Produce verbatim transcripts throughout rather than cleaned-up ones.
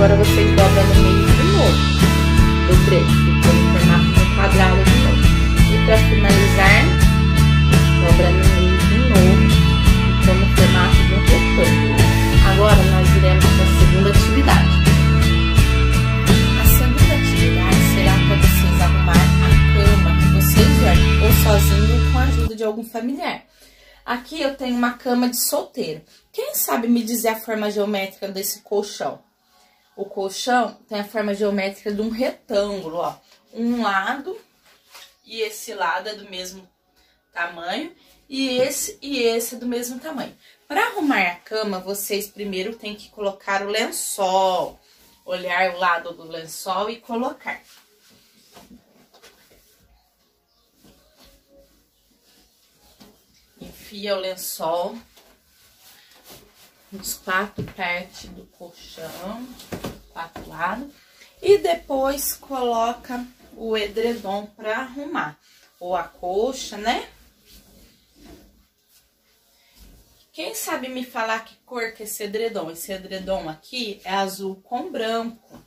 Agora vocês dobram no meio de novo do trecho, ficou no formato de um quadrado de novo. E para finalizar, dobra no meio de novo, ficou no formato de um retângulo. Agora nós iremos para a segunda atividade. A segunda atividade será para vocês arrumar a cama que vocês dormem, ou sozinho ou com a ajuda de algum familiar. Aqui eu tenho uma cama de solteiro. Quem sabe me dizer a forma geométrica desse colchão? O colchão tem a forma geométrica de um retângulo, ó. Um lado e esse lado é do mesmo tamanho e esse e esse é do mesmo tamanho. Para arrumar a cama, vocês primeiro têm que colocar o lençol, olhar o lado do lençol e colocar. Enfia o lençol nos quatro partes do colchão, quatro lados, e depois coloca o edredom para arrumar, ou a coxa, né? Quem sabe me falar que cor que é esse edredom? Esse edredom aqui é azul com branco.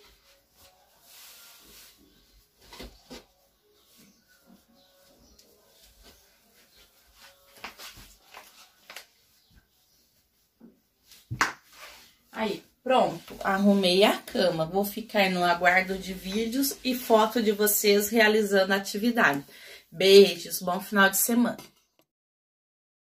Aí, pronto, arrumei a cama. Vou ficar no aguardo de vídeos e foto de vocês realizando a atividade. Beijos, bom final de semana.